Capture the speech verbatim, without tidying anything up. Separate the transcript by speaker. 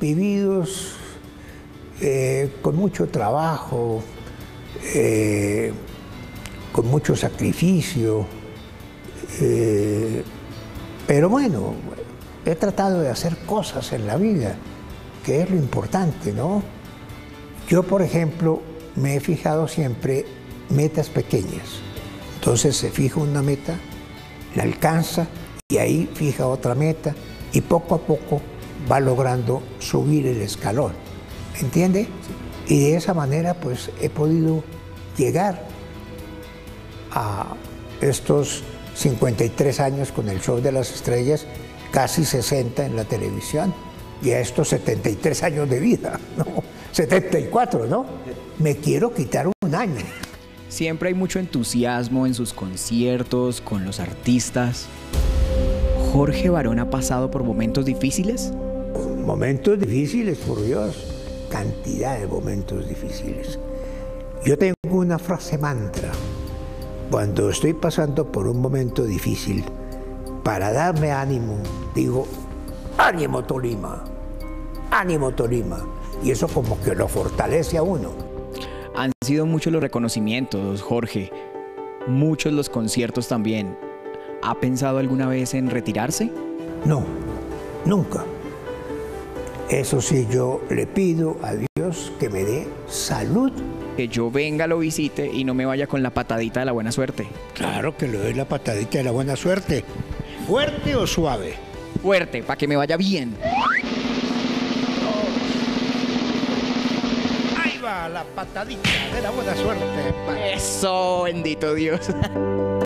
Speaker 1: vividos eh, con mucho trabajo, eh, con mucho sacrificio, eh, pero bueno, he tratado de hacer cosas en la vida, que es lo importante, ¿no? Yo, por ejemplo, me he fijado siempre metas pequeñas. Entonces se fija una meta, la alcanza y ahí fija otra meta y poco a poco va logrando subir el escalón. ¿Me entiende? Y de esa manera pues he podido llegar a estos cincuenta y tres años con el Show de las Estrellas, casi sesenta en la televisión y a estos setenta y tres años de vida, ¿no? setenta y cuatro, ¿no? Me quiero quitar un año.
Speaker 2: Siempre hay mucho entusiasmo en sus conciertos, con los artistas. ¿Jorge Barón ha pasado por momentos difíciles?
Speaker 1: Momentos difíciles, por Dios. Cantidad de momentos difíciles. Yo tengo una frase mantra. Cuando estoy pasando por un momento difícil, para darme ánimo, digo, ánimo Tolima, ánimo Tolima. Y eso como que lo fortalece a uno.
Speaker 2: Han sido muchos los reconocimientos, Jorge. Muchos los conciertos también. ¿Ha pensado alguna vez en retirarse?
Speaker 1: No, nunca. Eso sí, yo le pido a Dios que me dé salud.
Speaker 2: Que yo venga, lo visite y no me vaya con la patadita de la buena suerte.
Speaker 1: Claro que le doy la patadita de la buena suerte. ¿Fuerte o suave?
Speaker 2: Fuerte, para que me vaya bien.
Speaker 1: Ahí va la patadita de la buena suerte.
Speaker 2: Eso, bendito Dios.